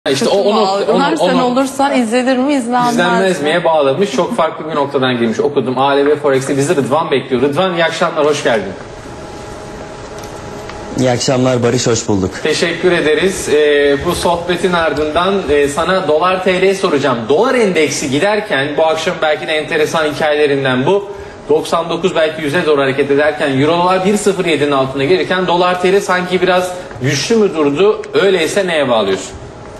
İşte Kötü mü algılar? Sen olursan izlenir mi izlenmez izlenmez miye bağlamış. Çok farklı bir noktadan girmiş. Okudum. ALV Forex'te bizi Rıdvan bekliyor. Rıdvan iyi akşamlar, hoş geldin. İyi akşamlar Barış, hoş bulduk. Teşekkür ederiz. Bu sohbetin ardından sana dolar TL soracağım. Dolar endeksi giderken bu akşam belki de enteresan hikayelerinden bu. 99 belki 100'e doğru hareket ederken Eurolar 1.07'nin altına gelirken dolar TL sanki biraz güçlü mü durdu? Öyleyse neye bağlıyorsun?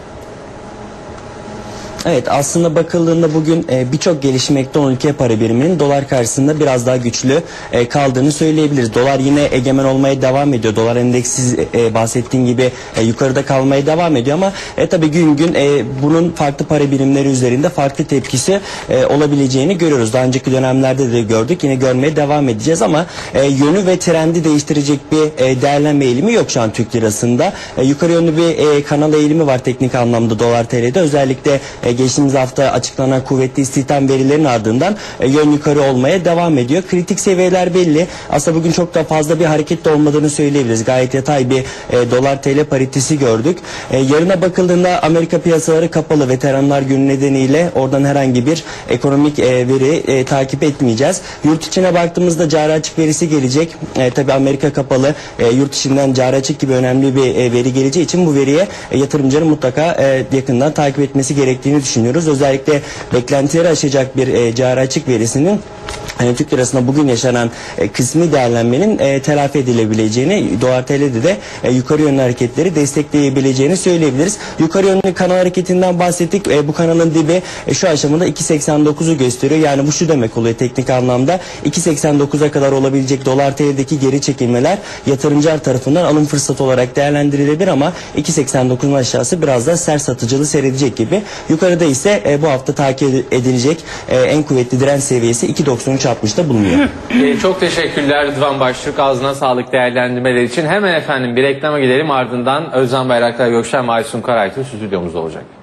Evet, aslında bakıldığında bugün birçok gelişmekte olan ülke para biriminin dolar karşısında biraz daha güçlü kaldığını söyleyebiliriz. Dolar yine egemen olmaya devam ediyor. Dolar endeksiz bahsettiğim gibi yukarıda kalmaya devam ediyor ama tabii gün gün bunun farklı para birimleri üzerinde farklı tepkisi olabileceğini görüyoruz. Daha önceki dönemlerde de gördük. Yine görmeye devam edeceğiz ama yönü ve trendi değiştirecek bir değerlenme eğilimi yok şu an Türk lirasında. Yukarı yönlü bir kanal eğilimi var teknik anlamda dolar TL'de. Özellikle geçtiğimiz hafta açıklanan kuvvetli istihdam verilerinin ardından yön yukarı olmaya devam ediyor. Kritik seviyeler belli. Aslında bugün çok da fazla bir hareket de olmadığını söyleyebiliriz. Gayet yatay bir dolar TL paritesi gördük. Yarına bakıldığında Amerika piyasaları kapalı, veteranlar günü nedeniyle oradan herhangi bir ekonomik veri takip etmeyeceğiz. Yurt içine baktığımızda cari açık verisi gelecek. Tabii Amerika kapalı, yurt içinden cari açık gibi önemli bir veri geleceği için bu veriye yatırımcıların mutlaka yakından takip etmesi gerektiğini düşünüyoruz. Özellikle beklentileri aşacak bir cari açık verisinin Türk lirasında bugün yaşanan kısmi değerlenmenin telafi edilebileceğini, dolar TL'de de yukarı yönlü hareketleri destekleyebileceğini söyleyebiliriz. Yukarı yönlü kanal hareketinden bahsettik. Bu kanalın dibi şu aşamada 2.89'u gösteriyor. Yani bu şu demek oluyor teknik anlamda. 2.89'a kadar olabilecek dolar TL'deki geri çekilmeler yatırımcılar tarafından alım fırsatı olarak değerlendirilebilir ama 2.89'un aşağısı biraz da sert satıcılı seyredecek gibi. Yukarıda ise bu hafta takip edilecek en kuvvetli direnç seviyesi 2.93.60'da bulunuyor. Çok teşekkürler Rıdvan Baştürk. Ağzına sağlık değerlendirmeler için. Hemen efendim bir reklama gidelim, ardından Özlem Bayraktar Gökçen ve Aysun Karaytürk stüdyomuzda olacak.